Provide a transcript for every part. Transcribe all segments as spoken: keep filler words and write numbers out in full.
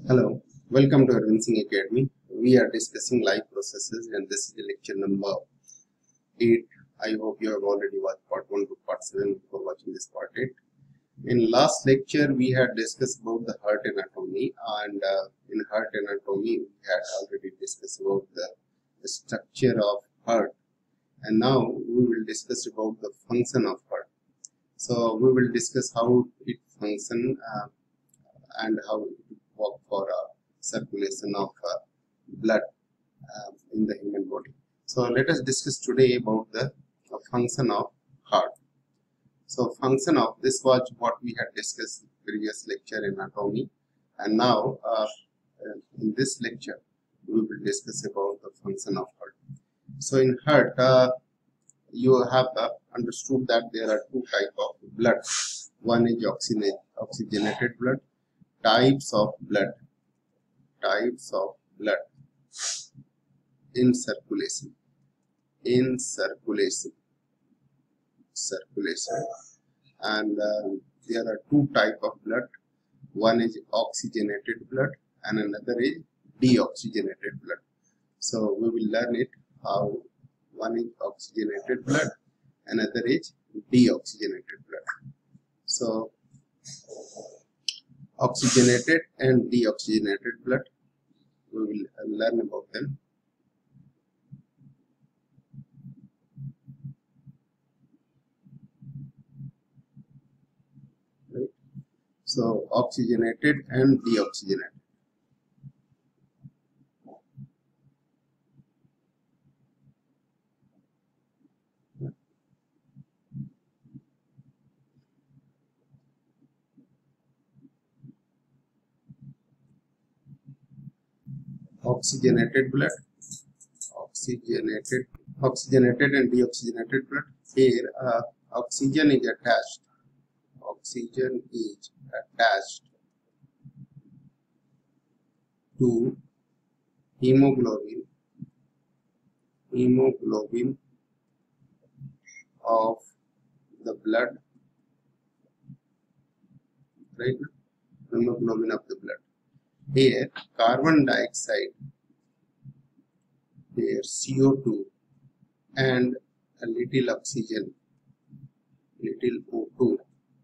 Hello, welcome to Arvind Singh Academy. We are discussing live processes and this is the lecture number eight. I hope you have already watched part one to part seven before watching this part eight. In last lecture, we had discussed about the heart anatomy, and uh, in heart anatomy, we had already discussed about the, the structure of heart, and now we will discuss about the function of heart. So we will discuss how it functions uh, and how it work for uh, circulation of uh, blood uh, in the human body. So let us discuss today about the uh, function of heart. So function of this was what we had discussed in previous lecture in anatomy, and now uh, in this lecture we will discuss about the function of heart. So in heart uh, you have uh, understood that there are two types of blood. One is oxygenated blood. Types of blood types of blood in circulation in circulation circulation and uh, there are two type of blood. One is oxygenated blood and another is deoxygenated blood. So we will learn it how one is oxygenated blood, another is deoxygenated blood. So oxygenated and deoxygenated blood, we will learn about them. Right. So oxygenated and deoxygenated. Oxygenated blood, oxygenated, oxygenated and deoxygenated blood. Here, uh, oxygen is attached. Oxygen is attached to hemoglobin, hemoglobin of the blood, right? Hemoglobin of the blood. Here, carbon dioxide, here C O two and a little oxygen, little O two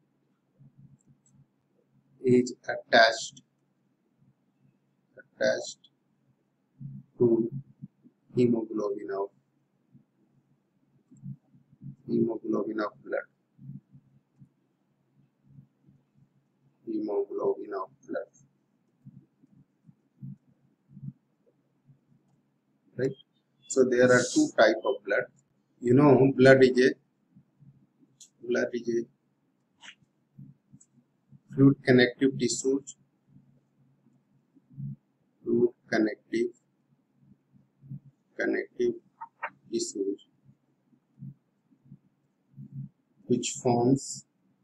is attached, attached to hemoglobin of, hemoglobin of blood, hemoglobin of blood. Right. So there are two type of blood. You know, blood is a blood is a fluid connective tissues, fluid connective connective tissues, which forms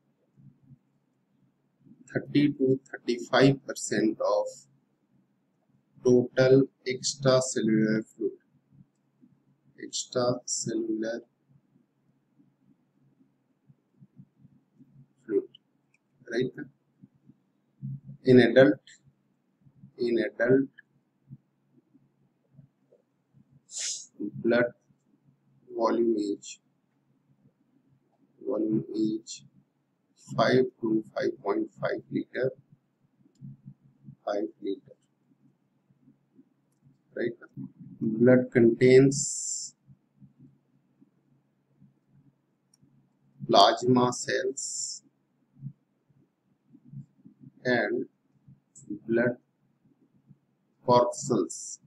thirty to thirty-five percent of total extracellular fluid. Extracellular fluid, right? In adult, in adult, blood volume is volume is five to five point five liter, five liter, right? Blood contains plasma cells and blood corpuscles.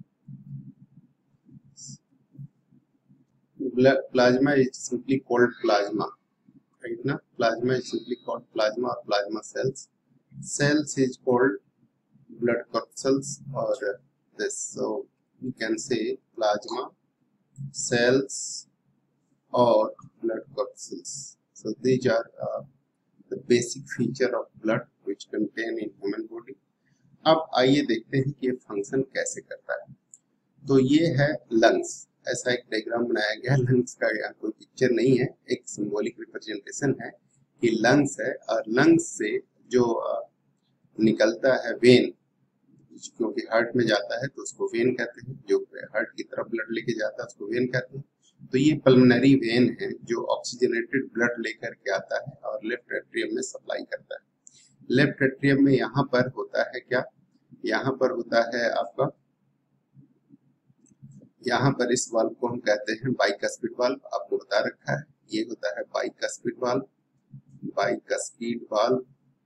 Blood plasma is simply called plasma, right? Now, plasma is simply called plasma or plasma cells. Cells is called blood corpuscles or this. So we can say plasma, cells, or blood corpuscles. So these are uh, the basic feature of blood which contain in human body. अब आइए देखते हैं कि ये function कैसे करता है. तो ये है लंग्स. ऐसा एक डायग्राम बनाया गया है. लंग्स का यहाँ कोई पिक्चर नहीं है, एक सिंबॉलिक रिप्रेजेंटेशन है कि लंग्स है और लंग्स से जो निकलता है वेन, क्योंकि हार्ट में जाता है तो उसको वेन कहते हैं, जो हार्ट की तरफ ब्लड लेके जाता है उसको वेन कहते हैं। तो ये पल्मोनरी वेन है जो ऑक्सीजनेटेड ब्लड लेकर के आता है और लेफ्ट एट्रियम में सप्लाई करता है। लेफ्ट एट्रियम में यहाँ पर होता है क्या, यहाँ पर होता है आपका, यहाँ पर इस वाल्व को हम कहते हैं बाइकस्पिड वाल्व, आपको बता रखा है। ये होता है bicuspid valve, bicuspid valve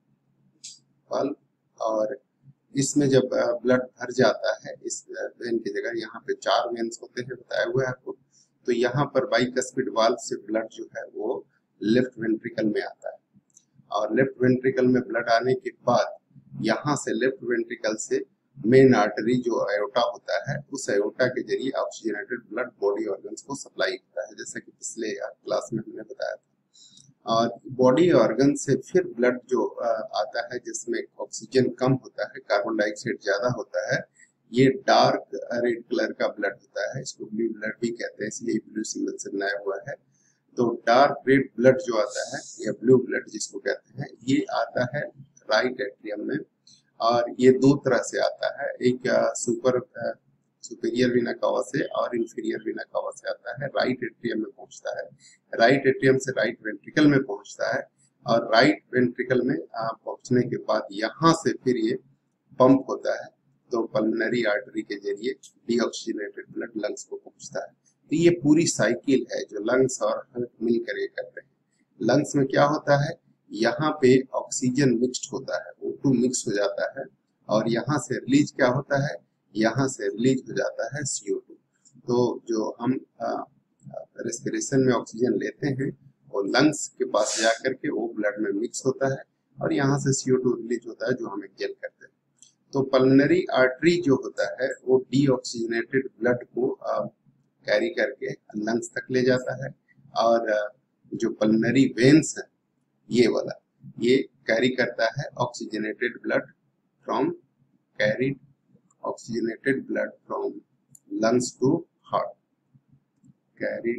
valve और इसमें जब ब्लड भर जाता है इस वेन की जगह, यहाँ पे चार वेन्स होते हैं बताया हुआ है आपको। तो यहाँ पर बाइकस्पिड वाल्व से ब्लड जो है वो लेफ्ट वेंट्रिकल में आता है और लेफ्ट वेंट्रिकल में ब्लड आने के बाद यहाँ से लेफ्ट वेंट्रिकल से मेन आर्टरी जो आयोटा होता है, उस आयोटा के जरिए ऑक्सीजनेटेड ब्लड बॉडी ऑर्गन्स को सप्लाई होता है, जैसा कि पिछले क्लास में हमने बताया था। और बॉडी ऑर्गन से फिर ब्लड जो आता है जिसमें ऑक्सीजन कम होता है, कार्बन डाइऑक्साइड ज्यादा होता है, ये डार्क रेड कलर का ब्लड होता है, इसको ब्लू ब्लड भी कहते हैं, इसलिए ब्लू सिंबल से बनाया हुआ है। तो डार्क रेड ब्लड जो आता है या ब्लू ब्लड जिसको कहते हैं, ये आता है राइट एट्रियम में और ये दो तरह से आता है, एक सुपर सुपीरियर वेना कावा से और इंफीरियर वेना कावा से आता है। राइट एट्रियम में पहुंचता है, राइट एट्रियम से राइट वेंट्रिकल में पहुंचता है और राइट वेंट्रिकल में पहुंचने के बाद यहाँ से फिर ये पंप होता है, तो पल्मोनरी आर्टरी के जरिए डीऑक्सीजनेटेड ब्लड लंग्स को पहुंचता है। तो ये पूरी साइकिल है जो लंग्स और हार्ट मिलकर ये करते हैं। लंग्स में क्या होता है, यहाँ पे ऑक्सीजन मिक्स्ड होता है, ओ टू मिक्स हो जाता है और यहाँ से रिलीज क्या होता है, यहाँ से रिलीज हो जाता है सी ओ टू। तो जो हम रेस्पिरेशन में ऑक्सीजन लेते हैं वो लंग्स के पास जाकर के वो ब्लड में मिक्स होता है और यहाँ से सी ओ टू रिलीज होता है जो हम एक्सेल करते हैं। तो पल्मोनरी आर्टरी जो होता है वो डीऑक्सीजनेटेड ब्लड को कैरी करके लंग्स तक ले जाता है और जो पल्मोनरी वेन्स है ये वाला, ये कैरी करता है oxygenated blood from carried oxygenated blood from lungs to heart, carried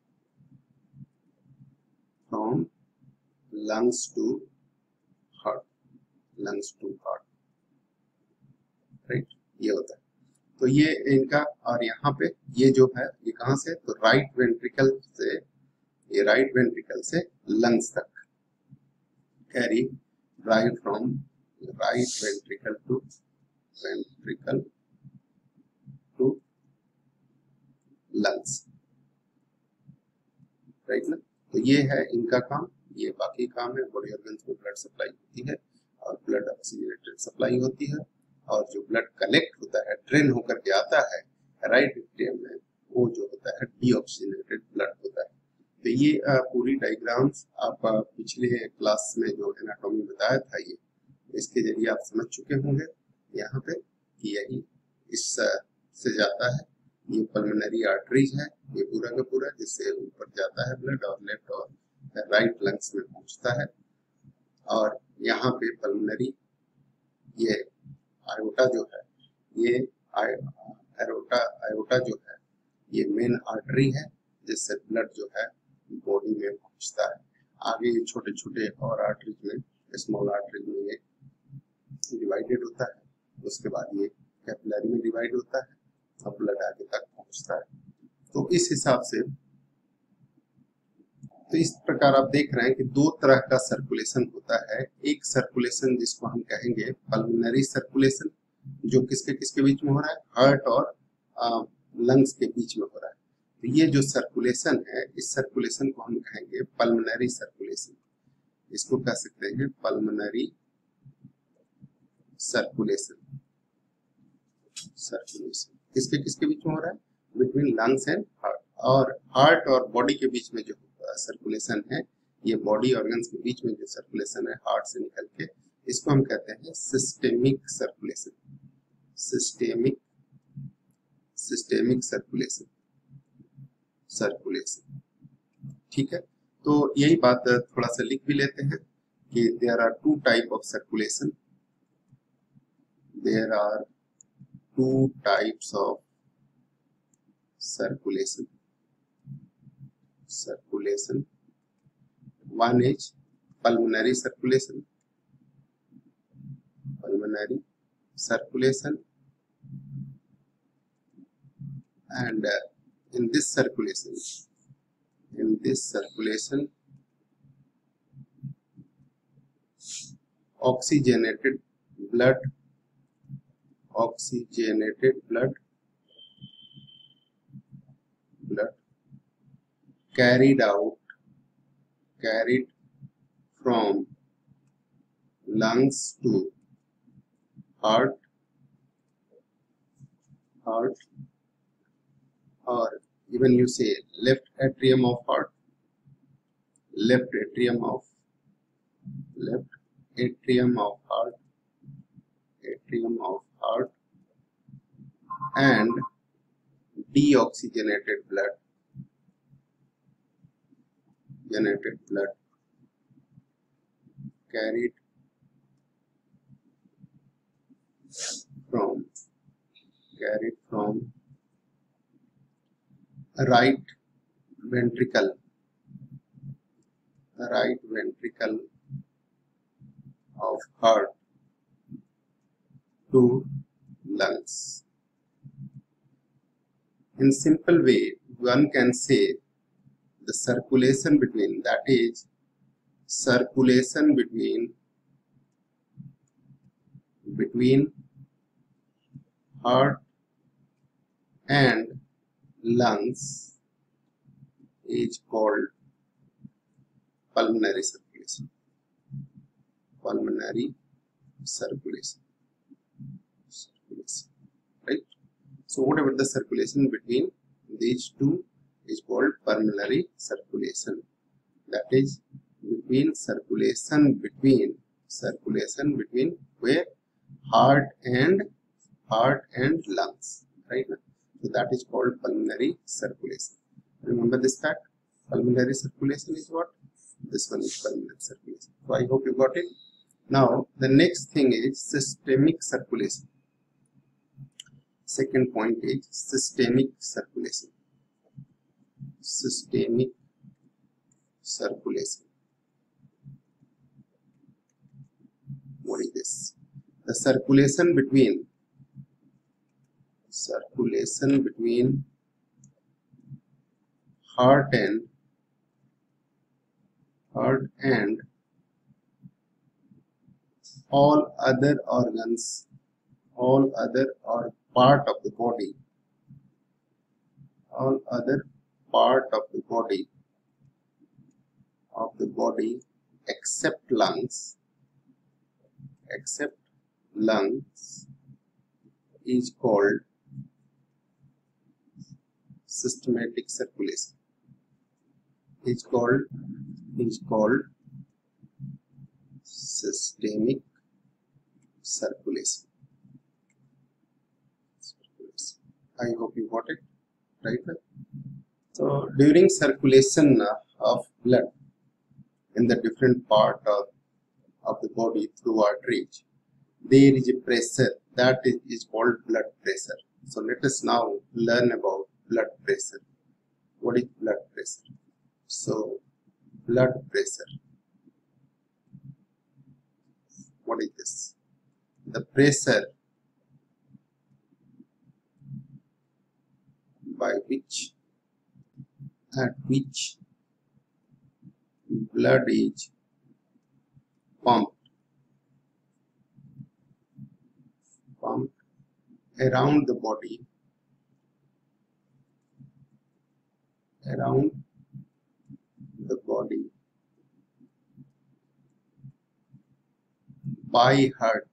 from lungs to heart, lungs to heart, right, ये होता है। तो ये इनका, और यहाँ पे ये जो है ये कहाँ से, तो राइट वेंट्रिकल से, ये राइट वेंट्रिकल से लंग्स तक carry right from right ventricle to ventricle to lungs, right ना। तो ये है इनका काम, ये बाकी काम है। बॉडी ऑर्गन्स में ब्लड सप्लाई होती है और ब्लड ऑक्सीजनेटेड सप्लाई होती है और जो ब्लड कलेक्ट होता है, ड्रेन होकर के आता है राइट एट्रियम में, वो जो होता है डीऑक्सीजनेटेड ब्लड होता है। तो ये पूरी डायग्राम्स आप पिछले क्लास में जो एनाटॉमी बताया था, ये इसके जरिए आप समझ चुके होंगे यहाँ पे कि यही इस से जाता है, ये पल्मोनरी आर्टरीज है ये पूरा का पूरा, जिससे ऊपर जाता है ब्लड और लेफ्ट और राइट लंग्स में पहुंचता है। और यहाँ पे पल्मोनरी ये आयोटा जो है, ये आयोटा आयोटा जो है ये मेन आर्टरी है जिससे ब्लड जो है बॉडी में पहुंचता है। आगे ये छोटे छोटे और आर्टरीज में, स्मॉल आर्टरीज में ये डिवाइडेड होता है, उसके बाद ये कैपिलरी में डिवाइड होता है और ब्लड आगे तक पहुंचता है। तो इस हिसाब से, तो इस प्रकार आप देख रहे हैं कि दो तरह का सर्कुलेशन होता है। एक सर्कुलेशन जिसको हम कहेंगे पल्मोनरी सर्कुलेशन, जो किसके किसके बीच में हो रहा है, हार्ट और लंग्स के बीच में हो रहा है। तो ये जो सर्कुलेशन है, इस सर्कुलेशन को हम कहेंगे पल्मोनरी सर्कुलेशन, इसको कह सकते हैं पल्मोनरी सर्कुलेशन। सर्कुलेशन किसके किसके बीच में हो रहा है, बिटवीन लंग्स एंड हार्ट। और हार्ट और बॉडी के बीच में जो सर्कुलेशन है, ये बॉडी ऑर्गन्स के बीच में जो सर्कुलेशन है हार्ट से निकल के, इसको हम कहते हैं systemic circulation. Systemic systemic circulation circulation ठीक है। तो यही बात थोड़ा सा लिख भी लेते हैं कि there are two type of circulation, there are two types of circulation circulation one is pulmonary circulation pulmonary circulation, and uh, in this circulation, in this circulation, oxygenated blood, oxygenated blood, blood carried out, carried from lungs to heart, heart, or even you say left atrium of heart, left atrium of, left atrium of heart, atrium of heart, and deoxygenated blood, generated blood carried from, carried from right ventricle, right ventricle of heart to lungs. In simple way, one can say the circulation between, that is, circulation between, between heart and lungs is called pulmonary circulation. Pulmonary circulation. circulation. Right? So whatever the circulation between these two is called pulmonary circulation. That is between circulation between circulation between where heart and heart and lungs. Right? So that is called pulmonary circulation. Remember this fact. Pulmonary circulation is what? This one is pulmonary circulation. So I hope you got it. Now the next thing is systemic circulation. Second point is systemic circulation. Systemic circulation. What is this? The circulation between circulation between heart and heart and all other organs, all other or part of the body, all other part of the body, of the body except lungs, except lungs is called systematic circulation. Is called is called systemic circulation. I hope you got it right. So during circulation of blood in the different part of, of the body through arteries, there is a pressure that is, is called blood pressure. So let us now learn about blood pressure. What is blood pressure? So blood pressure. What is this? The pressure by which, at which blood is pumped, pumped around the body, around the body by heart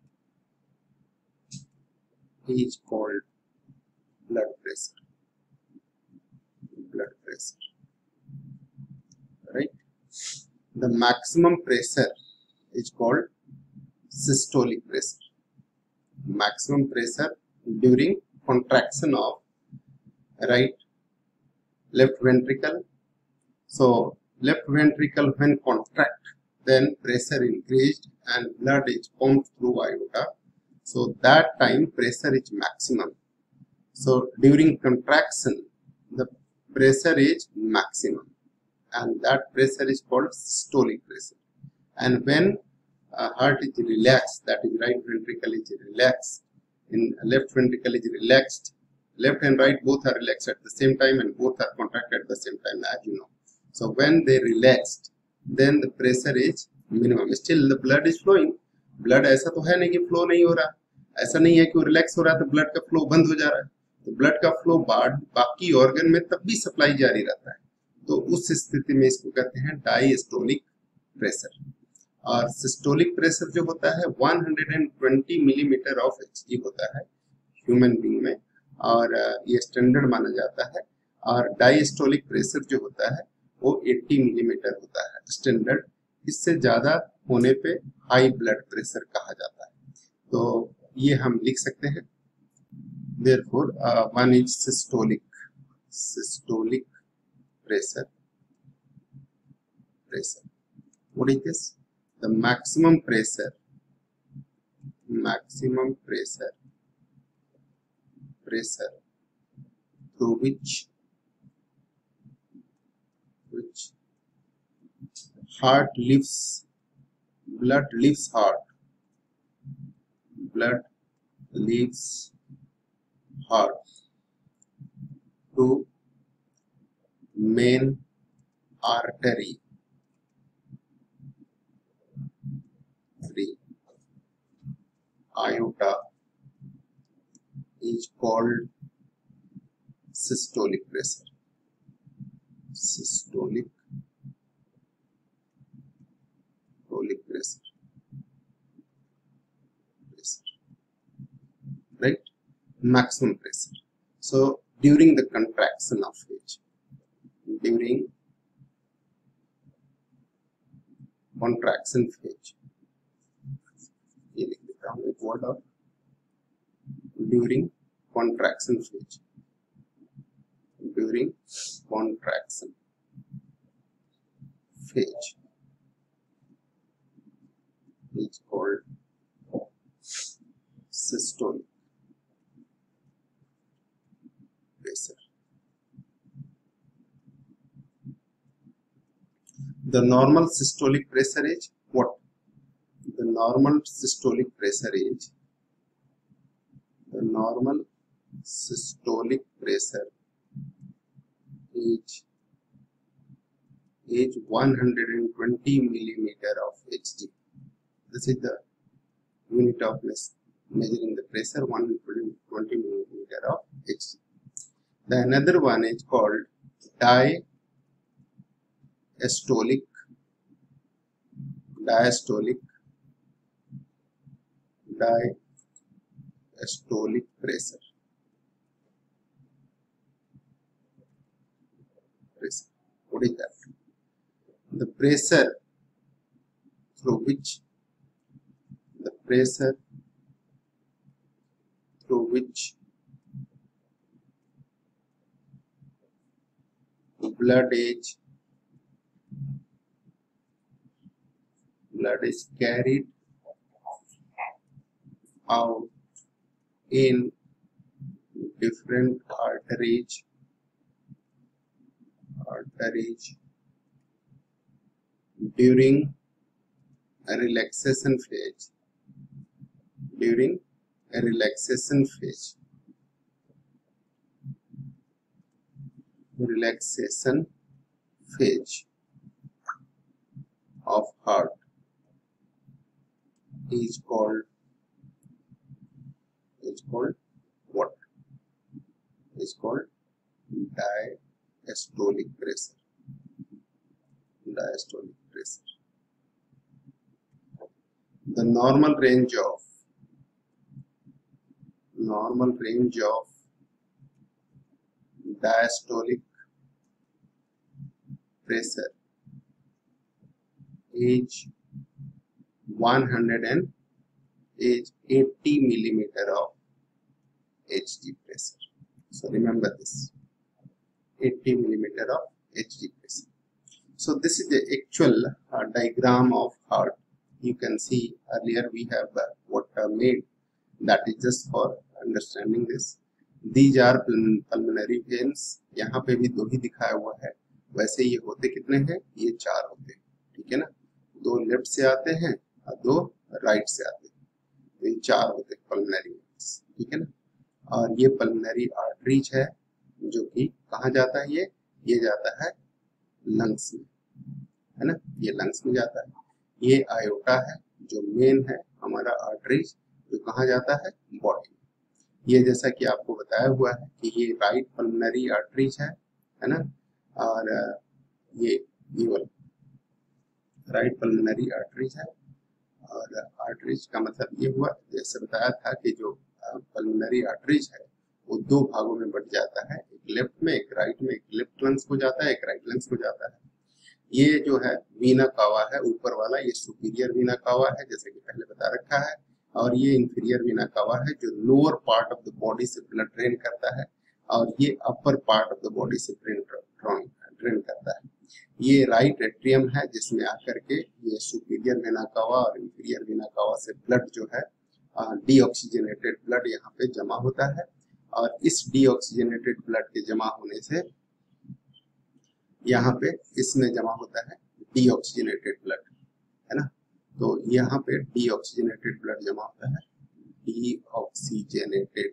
is called blood pressure. Blood pressure. Right? The maximum pressure is called systolic pressure. Maximum pressure during contraction of right left ventricle. So left ventricle when contract, then pressure increased and blood is pumped through aorta. So that time pressure is maximum. So during contraction the pressure is maximum, and that pressure is called systolic pressure. And when uh, heart is relaxed, that is right ventricle is relaxed, in left ventricle is relaxed, left and right both are relaxed at the same time and both are contracted at the same time, as you know. So when they relaxed, then the pressure is minimum. Still the blood is flowing. Blood ऐसा तो है नहीं कि flow नहीं हो रहा, ऐसा नहीं है कि वो रिलैक्स हो रहा है तो ब्लड का फ्लो बंद हो जा रहा है. तो ब्लड का फ्लो बाकी ऑर्गन में तब भी सप्लाई जारी रहता है. तो उस स्थिति में इसको कहते हैं डायस्टोलिक प्रेशर. और सिस्टोलिक प्रेशर जो होता है one hundred twenty millimetre of HG होता है ह्यूमन बीइंग में, और ये स्टैंडर्ड माना जाता है. और डायस्टोलिक प्रेशर जो होता है वो अस्सी मिलीमीटर होता है स्टैंडर्ड. इससे ज्यादा होने पे हाई ब्लड प्रेशर कहा जाता है. तो ये हम लिख सकते हैं. Therefore, uh, one is systolic, systolic pressure, pressure. What is this? The maximum pressure, maximum pressure, pressure through which, which heart leaves, blood leaves heart, blood leaves heart to main artery, aorta, is called systolic pressure. Systolic, systolic pressure, pressure, right? Maximum pressure. So during the contraction of H, during contraction phase, ये लिख देता हूँ एक word और during contraction phase, during contraction phase is called systolic pressure. The normal systolic pressure is what? The normal systolic pressure is the normal systolic pressure is is one hundred twenty millimeter of H G. This is the unit of measuring the pressure, one hundred twenty millimeter of H G. The another one is called diastolic, diastolic, diastolic pressure. Pressure. What is that? The pressure through which the pressure through which blood is blood is carried out in different arteries arteries during a relaxation phase during a relaxation phase relaxation phase of heart is called is called what? Is called diastolic pressure. Diastolic pressure. The normal range of normal range of diastolic pressure is one hundred and is eighty millimeter of H G pressure. So remember this, eighty millimeter of H G pressure. So this is the actual uh, diagram of heart. You can see earlier we have uh, what uh, made, that is just for understanding this. These are pulmonary veins. यहाँ पे भी दो ही दिखाया हुआ है. वैसे ये होते कितने हैं? ये चार होते हैं. ठीक है ना? दो लेफ्ट से आते हैं और दो राइट से आते हैं, तो इन चार होते हैं पल्मोनरी वेन्स, ठीक है ना। और ये पल्मोनरी आर्टरीज है जो कि कहाँ जाता है, ये ये जाता है लंग्स में, है ना, ये लंग्स में जाता है। ये आयोटा है जो मेन है हमारा आर्टरीज, जो कहाँ जाता है, बॉडी में। ये जैसा कि आपको बताया हुआ है कि ये राइट पल्मोनरी आर्टरीज है है ना, और ये ये वाला राइट पल्मोनरी आर्टरीज है। और आर्टरीज का मतलब ये हुआ, जैसे बताया था कि जो पल्मोनरी आर्टरीज है वो दो भागों में बढ़ जाता है, एक लेफ्ट में एक राइट में, एक लेफ्ट लंग्स को जाता है, एक राइट लंग्स को जाता है। ये जो है वीना कावा है ऊपर वाला, ये सुपीरियर वीना कावा है जैसे कि पहले बता रखा है, और ये इंफीरियर वीना कावा है जो lower part of the body से ब्लड ड्रेन करता है, और ये upper part of the body से ड्रेन ड्रेन करता है। ये राइट एट्रियम है जिसमें आकर के ये सुपीरियर वीना कावा और इंफीरियर वीना कावा से ब्लड जो है डीऑक्सीजनेटेड ब्लड यहाँ पे जमा होता है, और इस डीऑक्सीजनेटेड ब्लड के जमा होने से यहाँ पे इसमें जमा होता है डीऑक्सीजनेटेड ब्लड, है ना। तो यहाँ पे डीऑक्सीजनेटेड ब्लड जमा होता है, डीऑक्सीजनेटेड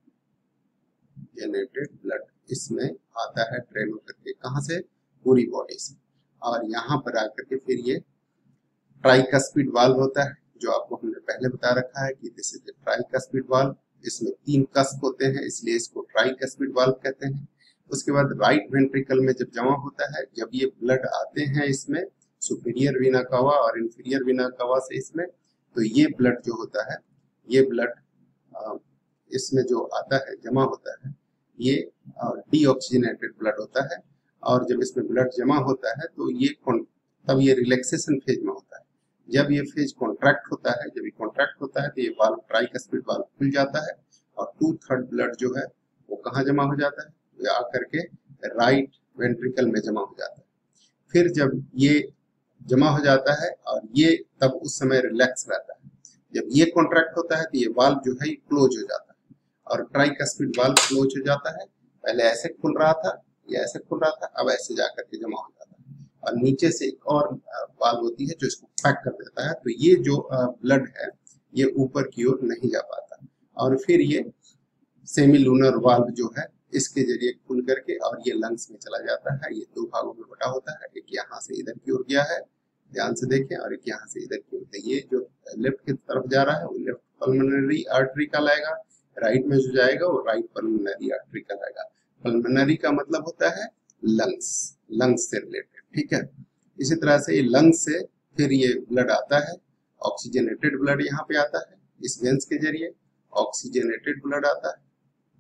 जेनेटेड ब्लड इसमें आता है ट्रेन होकर के, कहाँ से, पूरी बॉडी से। और यहाँ पर आकर के फिर ये ट्राइकस्पिड वाल्व होता है जो आपको हमने पहले बता रखा है कि दिस इज ट्राइकस्पिड वाल्व। इसमें तीन कस्प होते हैं इसलिए इसको ट्राइकस्पिड वाल्व कहते हैं। उसके बाद राइट वेंट्रिकल में जब जमा होता है, जब ये ब्लड आते हैं इसमें सुपीरियर वीना कावा और इंफीरियर वीना कावा से इसमें, तो ये ब्लड जो होता है, ये ब्लड इसमें जो आता है जमा होता है, ये डीऑक्सीजनेटेड ब्लड होता है। और जब इसमें ब्लड जमा होता है तो ये तब ये रिलैक्सेशन फेज में होता है। जब ये फेज कॉन्ट्रैक्ट होता है, जब ये कॉन्ट्रैक्ट होता है तो ये वाल्व ट्राइकस्पिड वाल्व खुल जाता है और टू थर्ड ब्लड जो है वो कहाँ जमा हो जाता है, ये आकर के राइट वेंट्रिकल में जमा हो जाता है। फिर जब ये जमा हो जाता है और ये तब उस समय रिलैक्स रहता है, जब ये कॉन्ट्रैक्ट होता है तो ये वाल्व जो है ये क्लोज हो जाता है और ट्राइकस्पिड वाल्व क्लोज हो जाता है। पहले ऐसे खुल रहा था, ये ऐसे खुल रहा था, अब ऐसे जाकर के जमा हो जाता है और नीचे से एक और वाल्व होती है जो इसको पैक कर देता है, तो ये जो ब्लड है ये ऊपर की ओर नहीं जा पाता। और फिर ये सेमी लूनर वाल्व जो है इसके जरिए खुल करके और ये लंग्स में चला जाता है। ये दो भागों में बटा होता है, एक यहाँ से इधर की ओर गया है, ध्यान से देखें, और एक यहाँ से इधर की ओर। ये जो लेफ्ट की तरफ जा रहा है वो लेफ्ट पल्मोनरी आर्टरी का लाएगा, राइट में जो जाएगा वो राइट पल्मोनरी आर्टरी का लाएगा। पल्मोनरी का मतलब होता है लंग्स, लंग्स से रिलेटेड, ठीक है। इसी तरह से ये लंग्स से फिर ये ब्लड आता है, ऑक्सीजनेटेड ब्लड यहाँ पे आता है इस वेंस के जरिए, ऑक्सीजनेटेड ब्लड आता है,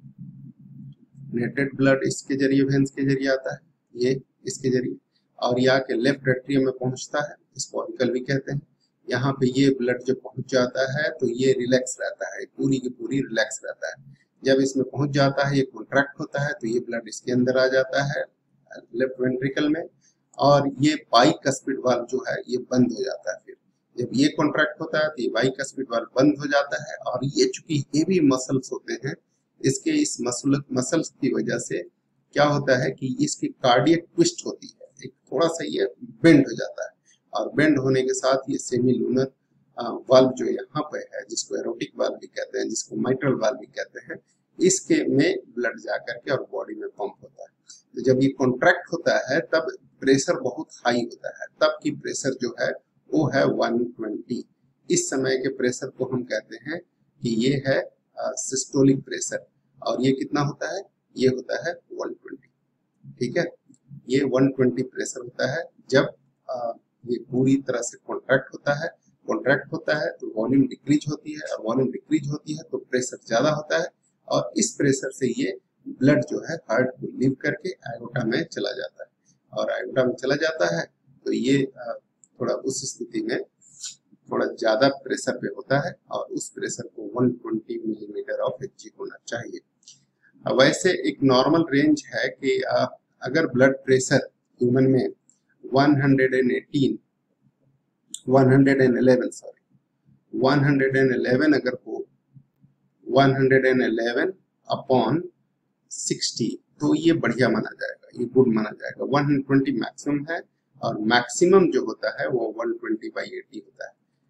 नेटेड ब्लड इसके जरिए वेंस के जरिए आता है, ये इसके जरिए, और यहाँ के लेफ्ट एट्रियम में पहुंचता है, इसको ऑरिकल भी कहते हैं। यहाँ पे ये ब्लड जब पहुंच जाता है तो ये रिलैक्स रहता है, पूरी की पूरी रिलैक्स रहता है। जब इसमें पहुंच जाता है, ये कॉन्ट्रैक्ट होता है तो ये ब्लड इसके अंदर आ जाता है लेफ्ट वेंट्रिकल में, और ये बाइकस्पिड वाल्व जो है ये बंद हो जाता है। फिर जब ये कॉन्ट्रैक्ट होता है तो ये बाइकस्पिड वाल्व बंद हो जाता है, और ये चूंकि हेवी मसल्स होते हैं, इसके इस मसल मसल्स की वजह से क्या होता है कि इसकी कार्डियक ट्विस्ट होती है, एक थोड़ा सा ये बेंड हो जाता है, और बेंड होने के साथ ये सेमी लूनर वाल्व जो यहाँ पे है, जिसको एरोटिक वाल्व भी कहते हैं, जिसको माइट्रल वाल्व भी कहते हैं, इसके में ब्लड जा करके और बॉडी में पंप होता है। तो जब ये कॉन्ट्रैक्ट होता है तब प्रेशर बहुत हाई होता है, तब की प्रेशर जो है वो है वन ट्वेंटी। इस समय के प्रेशर को हम कहते हैं कि ये है सिस्टोलिक प्रेशर, और ये कितना होता है, ये होता है वन ट्वेंटी, ठीक है। ये वन ट्वेंटी प्रेशर होता है जब आ, ये पूरी तरह से कॉन्ट्रैक्ट होता है। कॉन्ट्रैक्ट होता है तो वॉल्यूम डिक्रीज होती है, और वॉल्यूम डिक्रीज होती है तो प्रेशर ज्यादा होता है, और इस प्रेशर से ये ब्लड जो है हार्ट को लीव करके आयोटा में चला जाता है, और आयोटा में चला जाता है तो ये थोड़ा उस स्थिति में थोड़ा ज्यादा प्रेशर पे होता है, और उस प्रेशर को one twenty millimetre of H होना चाहिए। वैसे एक नॉर्मल रेंज है कि अगर ब्लड प्रेशर ह्यूमन में one eighteen, one eleven sorry one eleven अगर हो, वन इलेवन अपॉन सिक्सटी तो ये बढ़िया माना जाएगा, ये गुड माना जाएगा। वन ट्वेंटी मैक्सिमम है, और मैक्सिमम जो होता है वो वन ट्वेंटी बाई एटी होता है।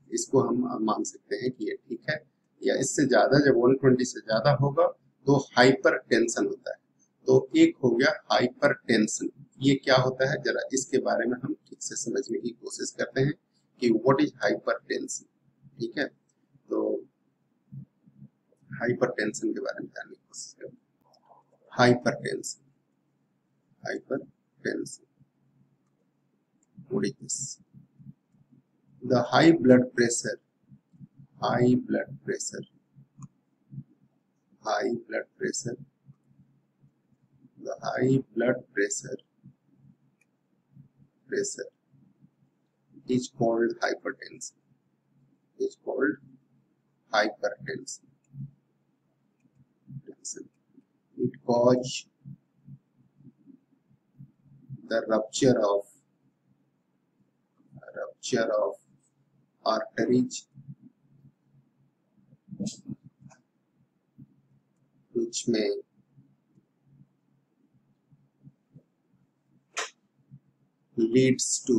इसको हम मान सकते हैं कि ये ठीक है। या इससे ज्यादा, जब एक सौ बीस से ज्यादा होगा तो हाइपर टेंशन होता है। तो एक हो गया हाइपर टेंशन। ये क्या होता है, जरा इसके बारे में हम ठीक से समझने की कोशिश करते हैं कि व्हाट इज हाइपर टेंशन। ठीक है, तो हाइपर टेंशन के बारे में जानने की कोशिश करते हैं। Hypertension, hypertension, what is this? The high blood pressure, high blood pressure, high blood pressure, the high blood pressure, pressure is called hypertension, is called hypertension. It causes the rupture of, rupture of arteries which may leads to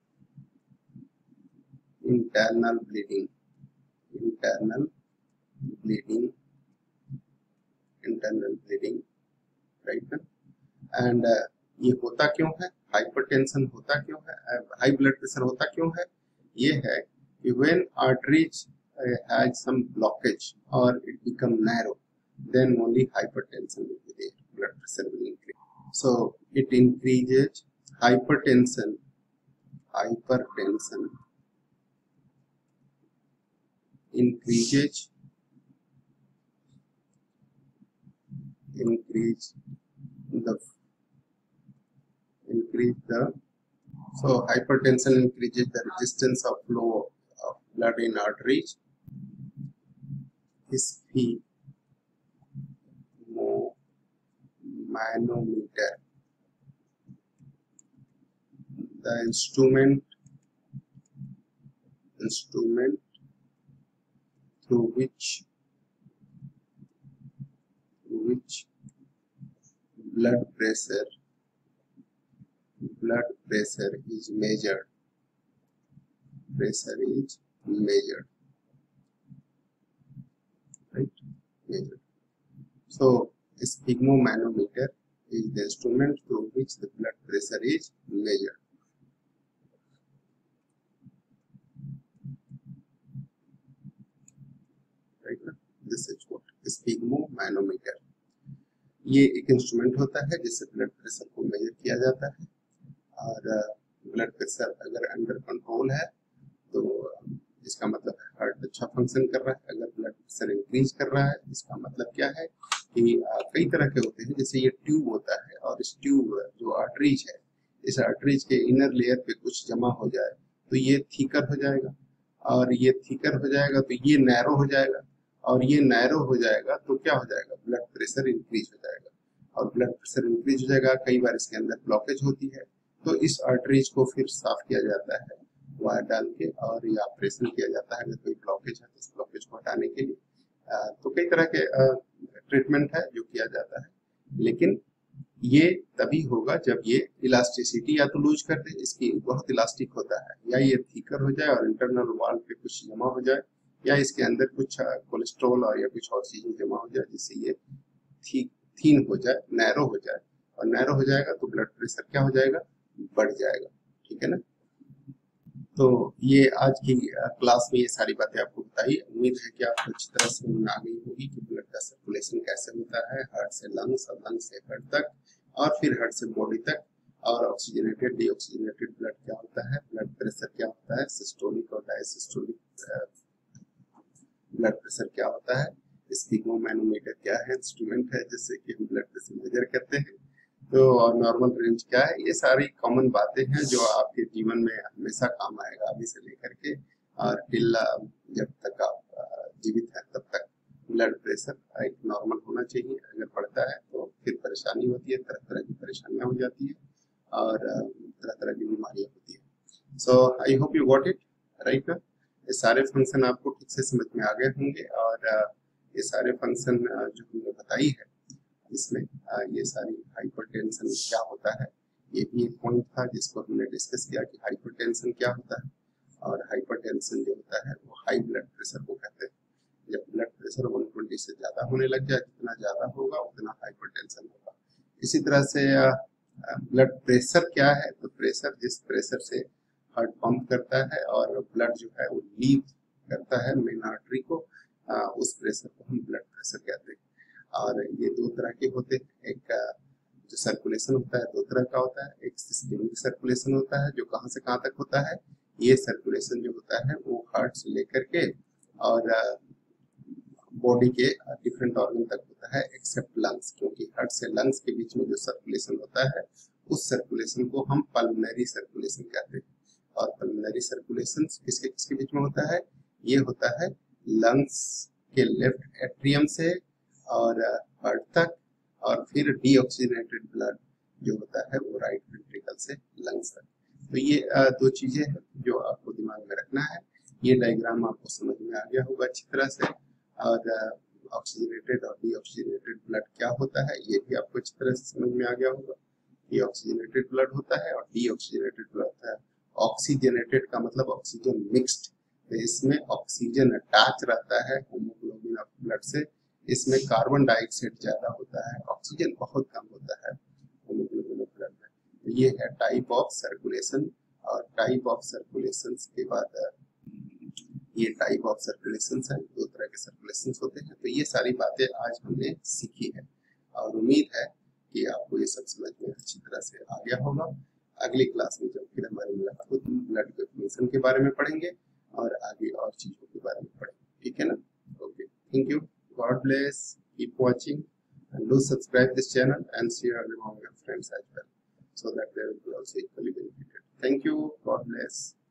internal bleeding, internal bleeding, internal bleeding, right? And uh, ये होता क्यों है, hypertension होता क्यों है, high blood pressure होता क्यों है? ये है कि when arteries uh, has some blockage or it become narrow, then only hypertension will be there, blood pressure will increase. So it increases hypertension, hypertension increases, increase the, increase the, so hypertension increases the resistance of flow of blood in arteries. Sphygmomanometer, the instrument, instrument through which, through which blood pressure, blood pressure is measured, pressure is measured, right, measured. So sphygmomanometer is the instrument through which the blood pressure is measured. Right, this is what sphygmomanometer. ये एक instrument होता है जिससे blood pressure को major किया जाता है। और ब्लड प्रेशर अगर अंडर कंट्रोल है तो इसका मतलब है हार्ट अच्छा फंक्शन कर रहा है। अगर ब्लड प्रेशर इंक्रीज कर रहा है इसका मतलब क्या है कि कई तरह के होते हैं, जैसे ये ट्यूब होता है और इस ट्यूब जो आर्टरीज है, इस आर्टरीज के इनर लेयर पे कुछ जमा हो जाए तो ये थीकर हो जाएगा, और ये थीकर हो जाएगा तो ये नैरो हो जाएगा, और ये नैरो हो जाएगा तो क्या हो जाएगा, ब्लड प्रेशर इंक्रीज हो जाएगा। और ब्लड प्रेशर इंक्रीज हो जाएगा, कई बार इसके अंदर ब्लॉकेज होती है तो इस आर्टरीज को फिर साफ किया जाता है वायर डाल के, और ये ऑपरेशन किया जाता है अगर कोई ब्लॉकेज है तो उस ब्लॉकेज को हटाने के लिए। आ, तो कई तरह के ट्रीटमेंट है जो किया जाता है, लेकिन ये तभी होगा जब ये इलास्टिसिटी या तो लूज कर दे, इसकी बहुत इलास्टिक होता है, या ये थीकर हो जाए और इंटरनल वॉल पे कुछ जमा हो जाए, या इसके अंदर कुछ कोलेस्ट्रॉल और या कुछ और चीजें जमा हो जाए जिससे ये थी, थीन हो जाए, नैरो हो जाए, और नैरो हो जाएगा तो ब्लड प्रेशर क्या हो जाएगा, बढ़ जाएगा। ठीक है ना। तो ये आज की क्लास में ये सारी बातें आपको बताई। उम्मीद है कि आपको अच्छी तरह समझ में आ गई होगी कि ब्लड का सर्कुलेशन कैसे होता है, हार्ट से लंग्स और लंग्स से हार्ट तक, और फिर हार्ट से बॉडी तक, और ऑक्सीजनेटेड डीऑक्सीजनेटेड ब्लड क्या होता है, ब्लड प्रेशर क्या होता है, सिस्टोलिक और डायसिस्टोलिक ब्लड प्रेशर क्या होता है, स्फिग्मोमैनोमीटर क्या है, इंस्ट्रूमेंट है जिससे कि हम ब्लड प्रेशर मेजर करते हैं, तो और नॉर्मल रेंज क्या है। ये सारी कॉमन बातें हैं जो आपके जीवन में हमेशा काम आएगा, अभी से लेकर के और टिल जब तक आप जीवित हैं तब तक ब्लड प्रेशर एक नॉर्मल होना चाहिए। अगर बढ़ता है तो फिर परेशानी होती है, तरह तरह की परेशानियां हो जाती है और तरह तरह की बीमारियां होती है। So I hope you got it right. ये सारे फंक्शन आपको ठीक से समझ में आ गए होंगे, और ये सारे फंक्शन जो हमने बताई है इसमें ये सारी हाइपरटेंशन क्या होता है, ये भी एक पॉइंट था जिसको हमने डिस्कस किया कि हाइपरटेंशन क्या होता है। और हाइपरटेंशन जो होता है वो हाई ब्लड प्रेशर को कहते हैं। जब ब्लड प्रेशर एक सौ बीस से ज्यादा होने लग जाए, जितना ज्यादा होगा उतना हाइपरटेंशन होगा। इसी तरह से ब्लड प्रेशर क्या है, तो प्रेशर जिस प्रेशर से हार्ट पंप करता है और ब्लड जो है वो लीव करता है मेन आर्टरी को, आ, उस प्रेशर को हम ब्लड प्रेशर कहते हैं। और ये दो तरह के होते हैं, एक जो सर्कुलेशन होता है दो तरह का होता है, एक सिस्टमिक सर्कुलेशन होता है जो कहाँ से कहाँ तक होता है। ये सर्कुलेशन जो होता है वो हार्ट से लेकर के और बॉडी के डिफरेंट ऑर्गन तक होता है एक्सेप्ट लंग्स, क्योंकि हार्ट से लंग्स के बीच में जो सर्कुलेशन होता है उस सर्कुलेशन को हम पल्मोनरी सर्कुलेशन कहते हैं। और पल्मोनरी सर्कुलेशन किसके किसके बीच में होता है, ये होता है लंग्स के लेफ्ट एट्रियम से और हार्ट तक, और फिर डीऑक्सीजनेटेड ब्लड जो होता है वो राइट वेंट्रिकल से लंग्स तक। तो ये दो चीजें हैं जो आपको दिमाग में रखना है। ये डायग्राम आपको समझ में आ गया होगा अच्छी तरह से, और ऑक्सीजनेटेड और डीऑक्सीजनेटेड ब्लड क्या होता है ये भी आपको अच्छी तरह से समझ में आ गया होगा। डीऑक्सीजनेटेड ब्लड होता है और डीऑक्सीजनेटेड ब्लड होता है। ऑक्सीजनेटेड का मतलब ऑक्सीजन मिक्स्ड, तो इसमें ऑक्सीजन अटैच रहता है हेमोग्लोबिन ऑफ ब्लड से, इसमें कार्बन डाइऑक्साइड ज्यादा होता है, ऑक्सीजन बहुत कम होता है हेमोग्लोबिन ऑफ ब्लड में। तो ये है टाइप ऑफ सर्कुलेशन। और टाइप ऑफ सर्कुलेशन के बाद ये टाइप ऑफ सर्कुलेशन है, दो तरह के सर्कुलेशन होते हैं। तो ये सारी बातें आज हमने सीखी है और उम्मीद है कि आपको ये सब समझ में अच्छी तरह से आ गया होगा। अगली क्लास में जब फिर हमारी मुलाकात ब्लड के फंक्शन के बारे में पढ़ेंगे और आगे और चीजों के बारे में पढ़ेंगे, ठीक है ना। Okay, thank you, god bless, keep watching and do subscribe this channel and share among your friends as well, so that they will be also equally benefited. Thank you, God bless.